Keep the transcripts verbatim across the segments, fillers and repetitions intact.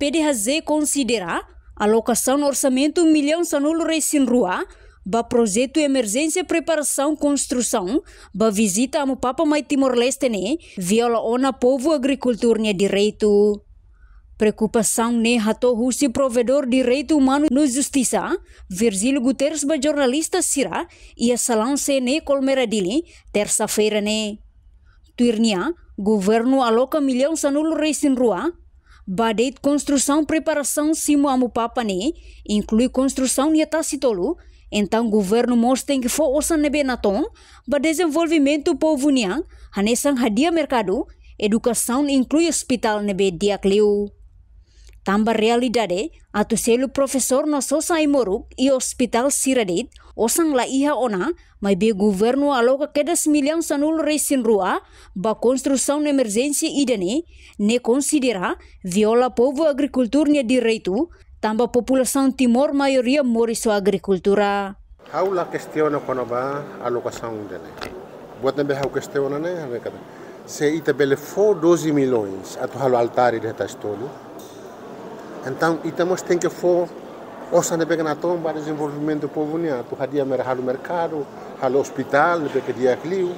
Pdhj considera alocação no orçamento milhão sanulo resin rua ba projeto emergência preparação construção ba visita amo papa mai Timor Leste ne Viola ona Povu Agrikultor nya Direito. Preocupação ne hato husi provedor direito humano no justiça Virgílio Guterres ba jornalista sira ia salão se ne colmeradili terça-feira ne. Tuirnia Governu aloca milhão sanulo resin rua Badeit construção preparação simo amo papa ne inclui construção nia tacitolo. Então governo mostra que for osan nebe naton ba desenvolvimento povo niang hanesang hadia mercado educação inclui hospital nebe diakliu. Tamba realidade atu selu professor no sosa imoruk e hospital siradet osang la iha ona mai be governo aloca kedas milhão sanul resin rua ba construção emergência idane ne considera Viola Povu Agrikultor nya Direito tamba população Timor maioria mori sua agricultura. How la questiona quando va alocação dele. Buat também how questiona né, se ita bele for doze milhões atu halo altari de tastolo. Então itamos tem que for osa ne pega na tomba desenvolvimento do povo nia, tu hadia mer halo mercado, halo hospital, ne pega dia clio.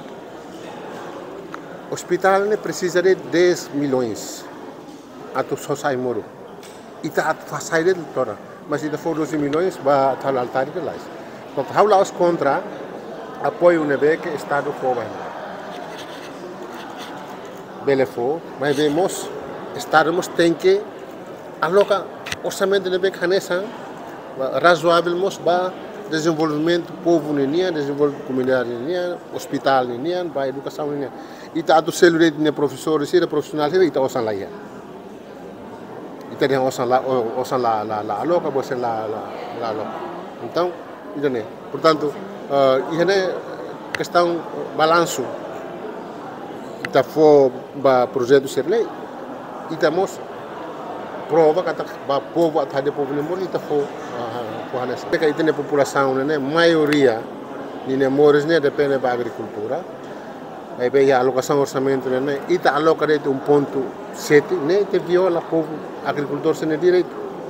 Hospital ne precisa de dez milhões atu só sai moro. Ita at fasaide tora, mas ita for doze milhões ba tal altari de lá. Então how laos contra apoio ne be que estado fora. Bele for, mas vemos estamos tem que aloca orçamento de becanesa razoável mos ba desenvolvimento povo Nian, desenvolvimento comunidade Nian, hospital Nian, ba educação Nian. Ita atu célula de professores e profissional ita osan lá ia. Ita dia osan lá osan lá lá lá aloca você lá lá lá aloca. Então, ita né. Portanto, uh, ita questão balanço. Ita for ba projeto ser lei. Ita mos prova kata ba povo até povo nem morita fo fo hanes. Porque aí tem a população né, maioria ni nem mores né depende da agricultura. Aí bem a alocação orçamento né, ita aloca de um ponto sete né te viola povo agricultor sem direito.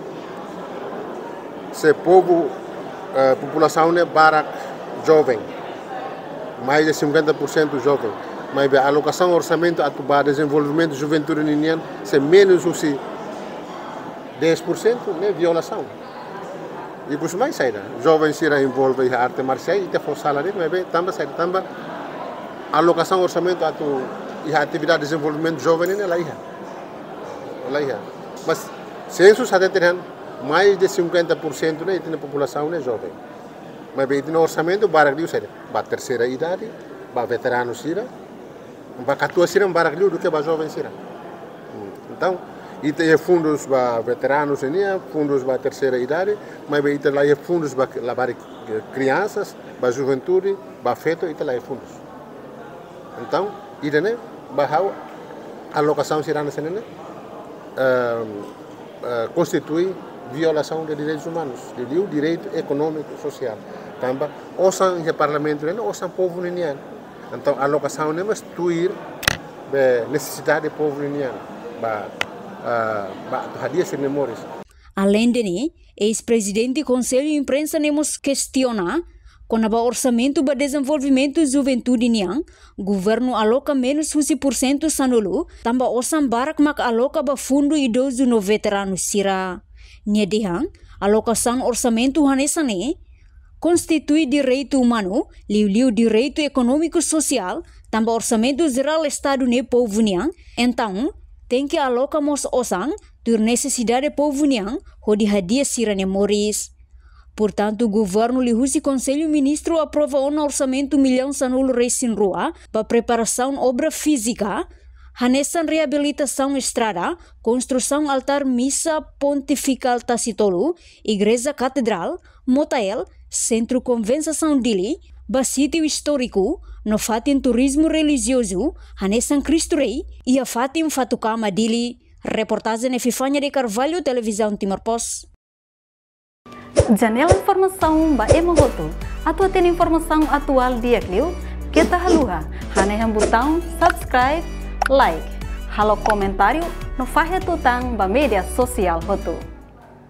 Se povo uh, população né barak jovem, mais de cinquenta por cento jovem. Mas a alocação orçamento atubar desenvolvimento juventude Nian se menos o se dez por cento né, violação. E por mais saída, jovens se envolvem em arte marcial e te for salário, mas bem, também saída, também alocação orçamento atu e atividade de desenvolvimento jovem né, lá ia, lá ia. Mas census até tem mais de cinquenta por cento né, tem população né jovem. Mas bem, tem orçamento baragliu saída, ba terceira idade, ba veteranos sira, ba catua sira baragliu do que ba jovem sira. Então e tem fundos para veteranos, fundos para terceira idade, mas tem lá fundos para crianças, para juventude, para feto, e tem lá fundos. Então, e tem a alocação cirana constitui violação de direitos humanos, de direito econômico e social. Também, osan o parlamento, osan povo Nian. Então, a alocação é instituir a necessidade do povo Nian. Uh, Além de ex-presidente do Conselho de Imprensa nemos questiona quando o orçamento para desenvolvimento e juventude Nian, governo aloca menos doze por cento sanulu, também osam barak mak aloca ba fundo idoso no veteranos sira. Nia dihang, alocação orçamento hanesane constitui direito humano, liu-liu direito econômico social, também orçamento geral estado ne povo Nian, então tem que alocamos osang por necessidade povo Nian, hodi hadia sirane moris. Portanto, o governo lihusi conselho ministro aprova um orçamento milhão sanul resin rua para preparação obra física, hanesan reabilitação estrada, construção altar missa pontifical tacitolo, igreja catedral, motel, centro convenção dili, ba sítio histórico, no fatin turismo religioso, hanesan Cristo Rei, e a fatin fatukama dili. Reportagem Fifanya de Carvalho, Televisão Timor Post. Janela informação ba emogoto. Atua tem informação atual dia clio, kita haluha, hane botão subscribe, like. halo comentário no Fahia Tutang ba mídia social Hotu.